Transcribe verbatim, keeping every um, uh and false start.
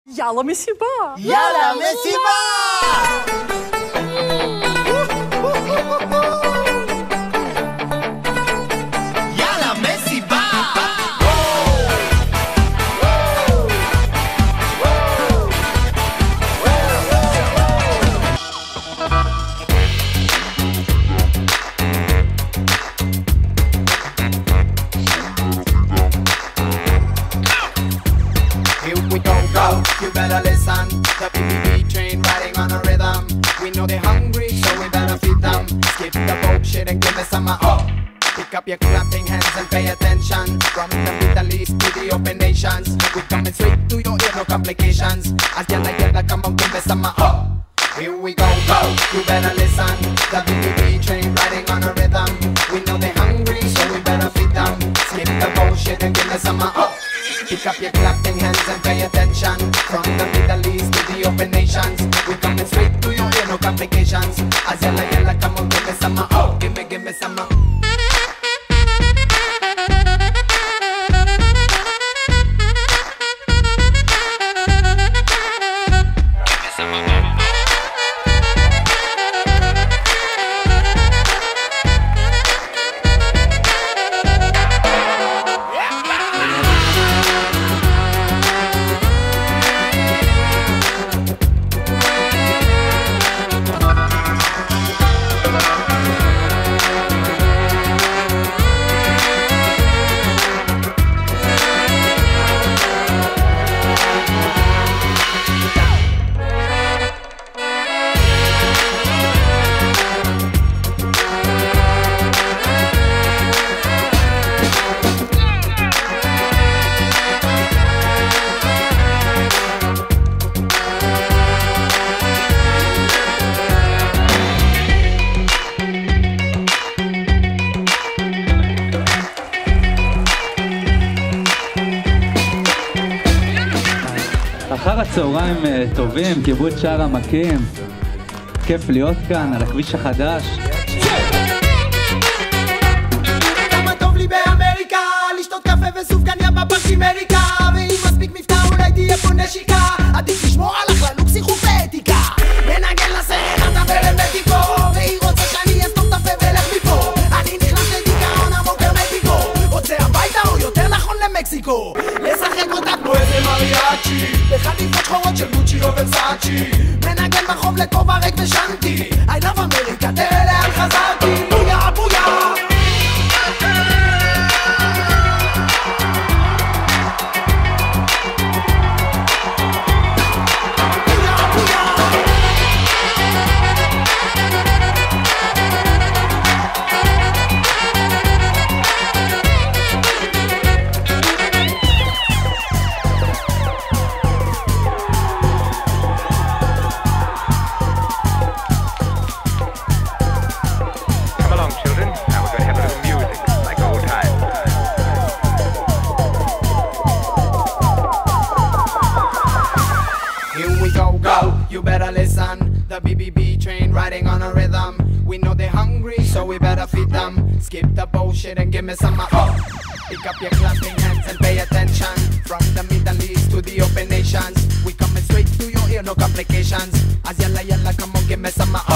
יאללה מסיבה! יאללה מסיבה! יאללה מסיבה! Here we go, go, you better listen. The B B B train riding on a rhythm. We know they're hungry, so we better feed them. Skip the bullshit and give me some uh, oh. Pick up your clapping hands and pay attention. From the Middle East to the open nations, we coming straight to your ear, no complications. As yalla yalla, come on, give me some uh, oh. Here we go, go, you better listen. The B B B train riding on a rhythm. We know they're hungry, so we better feed them. Skip the bullshit and give me some uh, oh. Pick up your clapping hands and pay attention. From the Middle East to the open nations, we coming straight to your ear, no complications. As yalla yalla, come on, give me some uh, oh. Give me, give me some uh. אחר הצהריים טובים, קיבוץ שער המקים, כיף להיות כאן על הכביש החדש. כמה טוב לי באמריקה, לשתות קפה וסופגניה בפארק אמריקה, ואם מספיק מבטא אולי תהיה פה נשיקה, עדיף לשמור על הכללות פסיכות ואתיקה, מנגן לסרט הברמטי פה, והיא רוצה שאני אסתום את הפה ולך מפה, אני נכנס לדיכאון עמוק הרמטיקו, רוצה הביתה או יותר נכון למקסיקו, לשחק אותה כמו איזה מריאצ'י, בחליפות שחורות של גוצ'י או ורסאצ'י, מנגן בחוב לכובע ריק ושנתי, I love אמריקה, תראה לאן חזרתי, בויה בויה. You better listen, the B B B train riding on a rhythm. We know they're hungry, so we better feed them. Skip the bullshit and give me some uh, oh. Pick up your clapping hands and pay attention. From the Middle East to the open nations, we coming straight to your ear, no complications. As yalla yalla, come on, give me some uh, oh.